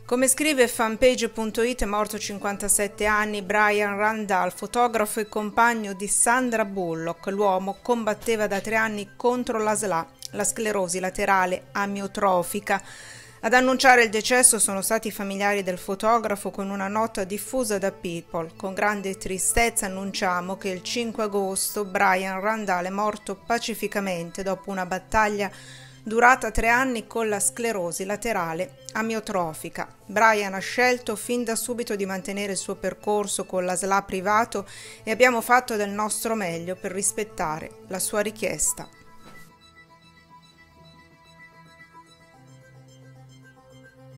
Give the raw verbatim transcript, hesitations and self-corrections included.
Come scrive fanpage punto it, è morto a cinquantasette anni Brian Randall, fotografo e compagno di Sandra Bullock. L'uomo combatteva da tre anni contro la S L A, la sclerosi laterale amiotrofica. Ad annunciare il decesso sono stati i familiari del fotografo con una nota diffusa da People. Con grande tristezza annunciamo che il cinque agosto Brian Randall è morto pacificamente dopo una battaglia durata tre anni con la sclerosi laterale amiotrofica. Brian ha scelto fin da subito di mantenere il suo percorso con la S L A privato e abbiamo fatto del nostro meglio per rispettare la sua richiesta.